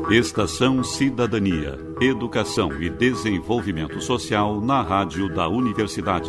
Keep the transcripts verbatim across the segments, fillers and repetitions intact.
Estação Cidadania, Educação e Desenvolvimento Social na Rádio da Universidade.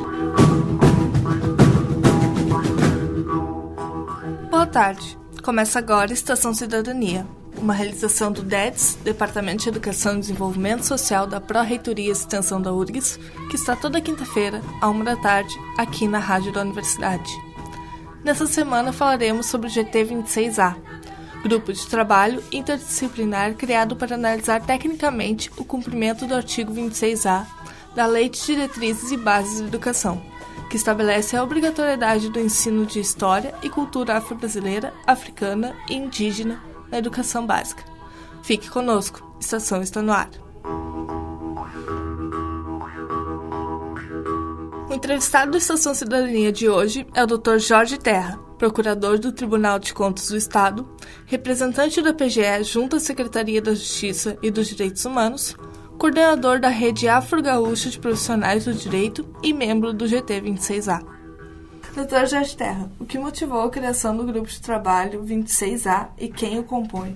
Boa tarde. Começa agora Estação Cidadania, uma realização do D E D S, Departamento de Educação e Desenvolvimento Social da Pró-Reitoria e Extensão da U R G S, que está toda quinta-feira, à uma da tarde, aqui na Rádio da Universidade. Nessa semana falaremos sobre o G T vinte e seis A, grupo de trabalho interdisciplinar criado para analisar tecnicamente o cumprimento do artigo vinte e seis A da Lei de Diretrizes e Bases da Educação, que estabelece a obrigatoriedade do ensino de História e Cultura afro-brasileira, africana e indígena na educação básica. Fique conosco, Estação está no ar. O entrevistado da Estação Cidadania de hoje é o doutor Jorge Terra, procurador do Tribunal de Contas do Estado, representante da P G E junto à Secretaria da Justiça e dos Direitos Humanos, coordenador da Rede Afro-Gaúcha de Profissionais do Direito e membro do G T vinte e seis A. doutor Jorge Terra, o que motivou a criação do Grupo de Trabalho vinte e seis A e quem o compõe?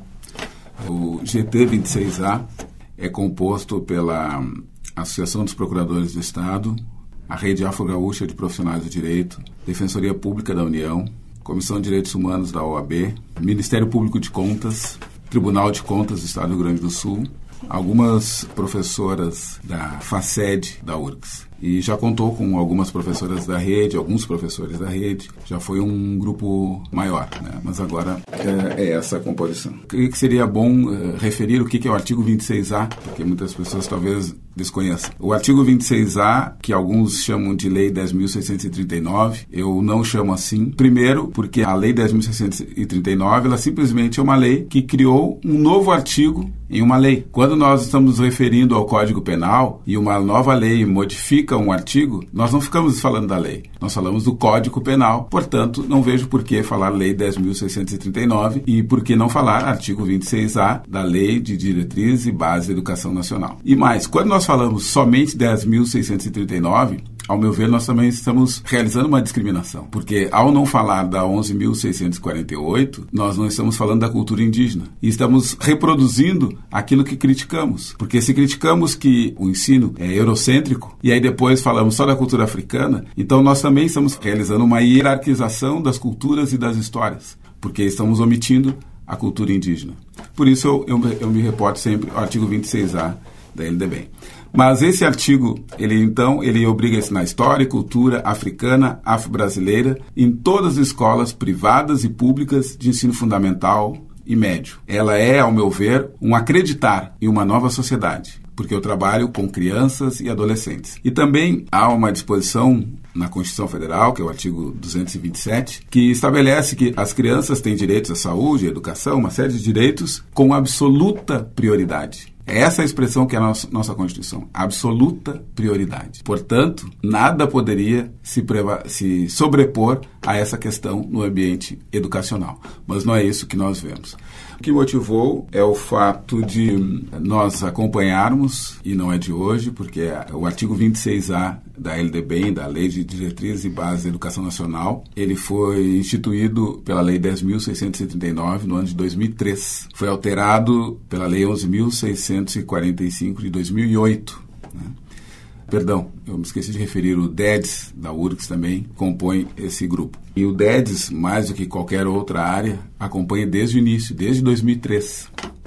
O G T vinte e seis A é composto pela Associação dos Procuradores do Estado, a Rede Afro-Gaúcha de Profissionais do Direito, Defensoria Pública da União, Comissão de Direitos Humanos da O A B, Ministério Público de Contas, Tribunal de Contas do Estado do Rio Grande do Sul, algumas professoras da FACED da U R G S. E já contou com algumas professoras da rede, alguns professores da rede. Já foi um grupo maior, né? Mas agora é, é essa a composição. Creio que seria bom uh, referir o que é o artigo vinte e seis A, porque muitas pessoas talvez desconheçam. O artigo vinte e seis A, que alguns chamam de Lei dez mil seiscentos e trinta e nove, eu não chamo assim. Primeiro, porque a Lei dez mil seiscentos e trinta e nove, ela simplesmente é uma lei que criou um novo artigo em uma lei. Quando nós estamos referindo ao Código Penal e uma nova lei modifica um artigo, nós não ficamos falando da lei, nós falamos do Código Penal. Portanto, não vejo por que falar Lei dez mil seiscentos e trinta e nove e por que não falar artigo vinte e seis A da Lei de Diretrizes e Bases da Educação Nacional. E mais, quando nós falamos somente dez mil seiscentos e trinta e nove, ao meu ver, nós também estamos realizando uma discriminação, porque ao não falar da onze mil seiscentos e quarenta e oito, nós não estamos falando da cultura indígena e estamos reproduzindo aquilo que criticamos, porque se criticamos que o ensino é eurocêntrico e aí depois falamos só da cultura africana, então nós também estamos realizando uma hierarquização das culturas e das histórias, porque estamos omitindo a cultura indígena. Por isso eu, eu, eu me reporto sempre ao artigo vinte e seis A da L D B. Mas esse artigo, ele então, ele obriga a ensinar história e cultura africana, afro-brasileira, em todas as escolas privadas e públicas de ensino fundamental e médio. Ela é, ao meu ver, um acreditar em uma nova sociedade, porque eu trabalho com crianças e adolescentes. E também há uma disposição na Constituição Federal, que é o artigo duzentos e vinte e sete, que estabelece que as crianças têm direitos à saúde, à educação, uma série de direitos com absoluta prioridade. É essa a expressão que é a nossa, nossa Constituição, absoluta prioridade. Portanto, nada poderia se, preva- se sobrepor a essa questão no ambiente educacional. Mas não é isso que nós vemos. O que motivou é o fato de nós acompanharmos, e não é de hoje, porque o artigo vinte e seis A da L D B, da Lei de Diretrizes e Bases da Educação Nacional, ele foi instituído pela Lei dez mil seiscentos e trinta e nove no ano de dois mil e três. Foi alterado pela Lei onze mil seiscentos e quarenta e cinco de dois mil e oito, né? Perdão, eu me esqueci de referir, o D E D S da U R G S também compõe esse grupo. E o D E D S, mais do que qualquer outra área, acompanha desde o início, desde dois mil e três,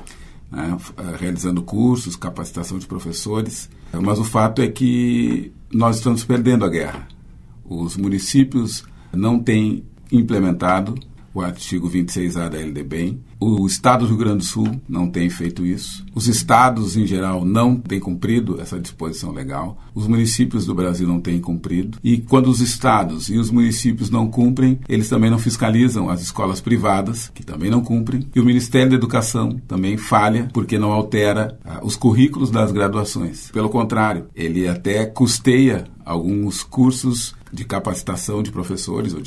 né, realizando cursos, capacitação de professores. Mas o fato é que nós estamos perdendo a guerra. Os municípios não têm implementado o artigo vinte e seis A da L D B. O Estado do Rio Grande do Sul não tem feito isso. Os estados, em geral, não têm cumprido essa disposição legal. Os municípios do Brasil não têm cumprido. E quando os estados e os municípios não cumprem, eles também não fiscalizam as escolas privadas, que também não cumprem. E o Ministério da Educação também falha, porque não altera ah, os currículos das graduações. Pelo contrário, ele até custeia alguns cursos de capacitação de professores ou de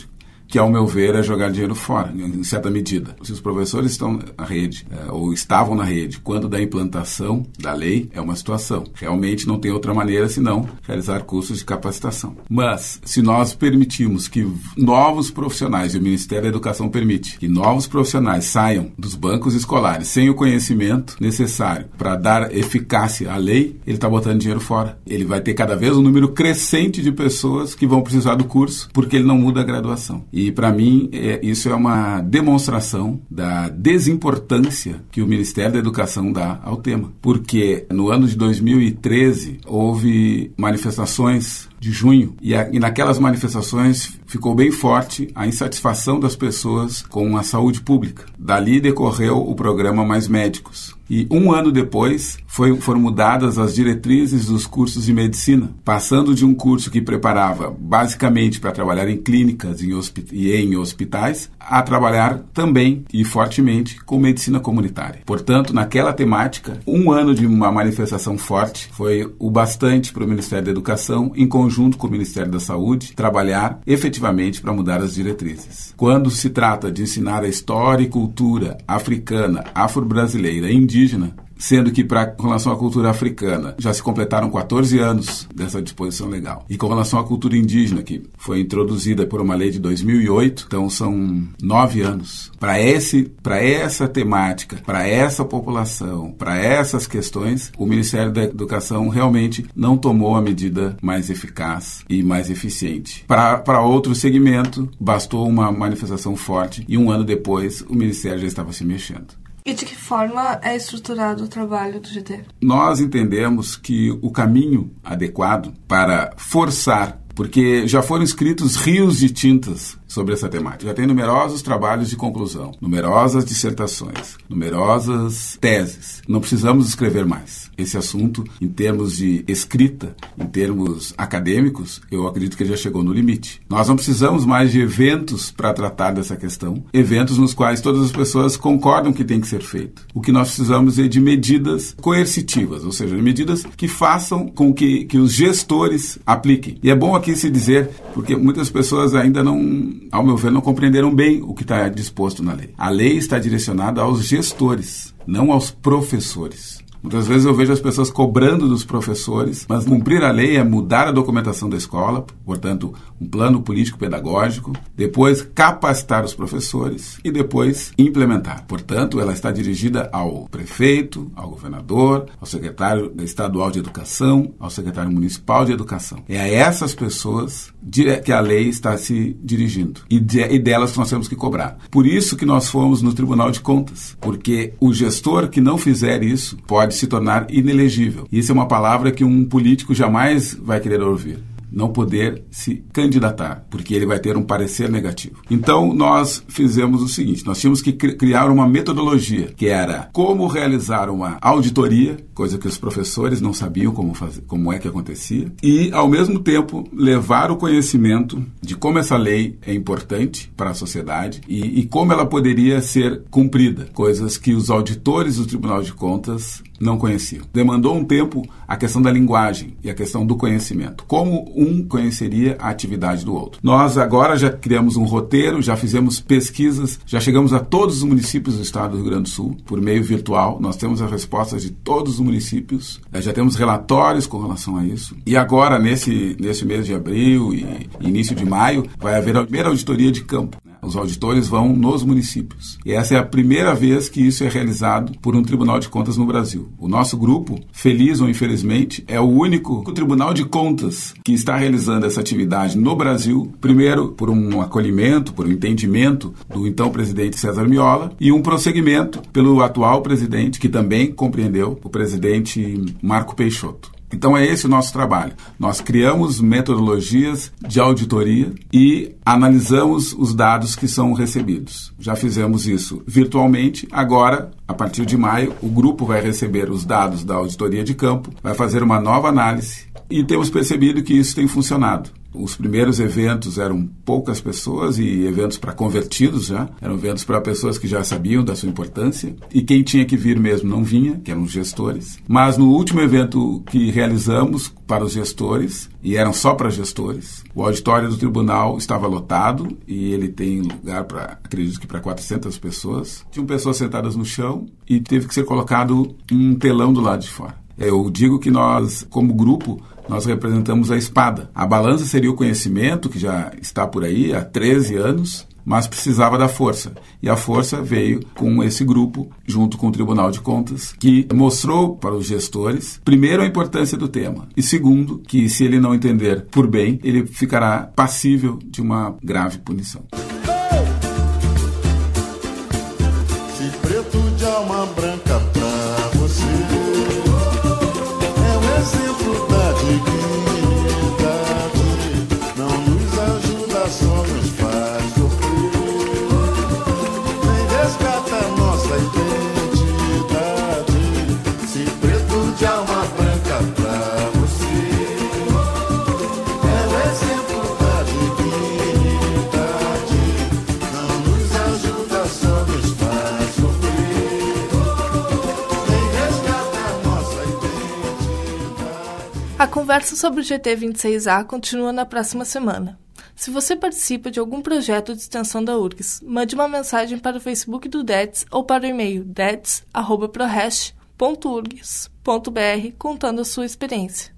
que, ao meu ver, é jogar dinheiro fora, em certa medida. Se os professores estão na rede, é, ou estavam na rede, quando da implantação da lei, é uma situação. Realmente não tem outra maneira senão realizar cursos de capacitação. Mas, se nós permitirmos que novos profissionais, e o Ministério da Educação permite, que novos profissionais saiam dos bancos escolares sem o conhecimento necessário para dar eficácia à lei, ele está botando dinheiro fora. Ele vai ter cada vez um número crescente de pessoas que vão precisar do curso, porque ele não muda a graduação. E, para mim, é, isso é uma demonstração da desimportância que o Ministério da Educação dá ao tema. Porque no ano de dois mil e treze, houve manifestações de junho, e, a, e naquelas manifestações ficou bem forte a insatisfação das pessoas com a saúde pública. Dali decorreu o programa Mais Médicos. E um ano depois foi, foram mudadas as diretrizes dos cursos de medicina, passando de um curso que preparava basicamente para trabalhar em clínicas em hospi- e em hospitais, a trabalhar também e fortemente com medicina comunitária. Portanto, naquela temática, um ano de uma manifestação forte foi o bastante para o Ministério da Educação, em conjunto com o Ministério da Saúde, trabalhar efetivamente para mudar as diretrizes. Quando se trata de ensinar a história e cultura africana, afro-brasileira e indígena, sendo que, pra, com relação à cultura africana, já se completaram quatorze anos dessa disposição legal. E com relação à cultura indígena, que foi introduzida por uma lei de dois mil e oito, então são nove anos. Para esse, para essa temática, para essa população, para essas questões, o Ministério da Educação realmente não tomou a medida mais eficaz e mais eficiente. Para outro segmento, bastou uma manifestação forte e um ano depois o Ministério já estava se mexendo. E de que forma é estruturado o trabalho do G T? Nós entendemos que o caminho adequado para forçar, porque já foram escritos rios de tintas sobre essa temática. Já tem numerosos trabalhos de conclusão, numerosas dissertações, numerosas teses. Não precisamos escrever mais. Esse assunto, em termos de escrita, em termos acadêmicos, eu acredito que já chegou no limite. Nós não precisamos mais de eventos para tratar dessa questão, eventos nos quais todas as pessoas concordam que tem que ser feito. O que nós precisamos é de medidas coercitivas, ou seja, medidas que façam com que, que os gestores apliquem. E é bom aqui se dizer, porque muitas pessoas ainda não, ao meu ver, não compreenderam bem o que está disposto na lei. A lei está direcionada aos gestores, não aos professores. Muitas vezes eu vejo as pessoas cobrando dos professores, mas cumprir a lei é mudar a documentação da escola, portanto, um plano político-pedagógico, depois capacitar os professores e depois implementar. Portanto, ela está dirigida ao prefeito, ao governador, ao secretário estadual de educação, ao secretário municipal de educação. É a essas pessoas que a lei está se dirigindo e, de, e delas nós temos que cobrar. Por isso que nós fomos no Tribunal de Contas, porque o gestor que não fizer isso pode se tornar inelegível. Isso é uma palavra que um político jamais vai querer ouvir. Não poder se candidatar, porque ele vai ter um parecer negativo. Então, nós fizemos o seguinte, nós tínhamos que criar uma metodologia, que era como realizar uma auditoria, coisa que os professores não sabiam como, fazer, como é que acontecia, e, ao mesmo tempo, levar o conhecimento de como essa lei é importante para a sociedade e, e como ela poderia ser cumprida, coisas que os auditores do Tribunal de Contas não conheciam. Demandou um tempo a questão da linguagem e a questão do conhecimento. Como um conheceria a atividade do outro. Nós agora já criamos um roteiro, já fizemos pesquisas, já chegamos a todos os municípios do estado do Rio Grande do Sul, por meio virtual. Nós temos as respostas de todos os municípios, já temos relatórios com relação a isso. E agora, nesse, nesse mês de abril e início de maio, vai haver a primeira auditoria de campo. Os auditores vão nos municípios. E essa é a primeira vez que isso é realizado por um Tribunal de Contas no Brasil. O nosso grupo, feliz ou infelizmente, é o único Tribunal de Contas que está realizando essa atividade no Brasil, primeiro por um acolhimento, por um entendimento do então presidente César Miola e um prosseguimento pelo atual presidente, que também compreendeu, o presidente Marco Peixoto. Então é esse o nosso trabalho. Nós criamos metodologias de auditoria e analisamos os dados que são recebidos. Já fizemos isso virtualmente. Agora, a partir de maio, o grupo vai receber os dados da auditoria de campo, vai fazer uma nova análise e temos percebido que isso tem funcionado. Os primeiros eventos eram poucas pessoas e eventos para convertidos já, eram eventos para pessoas que já sabiam da sua importância e quem tinha que vir mesmo não vinha, que eram os gestores. Mas no último evento que realizamos para os gestores, e eram só para gestores, o auditório do tribunal estava lotado e ele tem lugar para, acredito que para quatrocentas pessoas. Tinham pessoas sentadas no chão e teve que ser colocado um telão do lado de fora. Eu digo que nós, como grupo, nós representamos a espada. A balança seria o conhecimento, que já está por aí há treze anos, mas precisava da força. E a força veio com esse grupo, junto com o Tribunal de Contas, que mostrou para os gestores, primeiro, a importância do tema, e segundo, que se ele não entender por bem, ele ficará passível de uma grave punição. Se preto de alma branca pra você é um exemplo da dignidade, não nos ajuda, só nos faz sofrer, nem resgata nossa identidade. Se preto de alma branca pra você é um exemplo da dignidade, não nos ajuda, só nos faz sofrer, nem resgata nossa identidade. A conversa sobre o G T vinte e seis A continua na próxima semana. Se você participa de algum projeto de extensão da U R G S, mande uma mensagem para o Facebook do D E T S ou para o e-mail d e t s arroba prohest ponto u r g s ponto b r contando a sua experiência.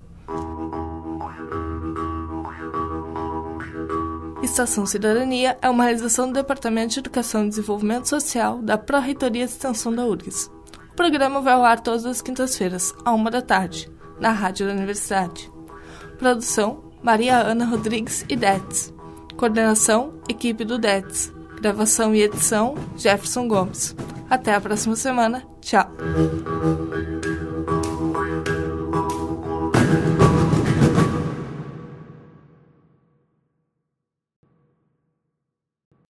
Estação Cidadania é uma realização do Departamento de Educação e Desenvolvimento Social da Pró-Reitoria de Extensão da U R G S. O programa vai ao ar todas as quintas-feiras, à uma da tarde, na Rádio da Universidade. Produção, Maria Ana Rodrigues e D E T S. Coordenação, equipe do D E T S. Gravação e edição, Jefferson Gomes. Até a próxima semana. Tchau.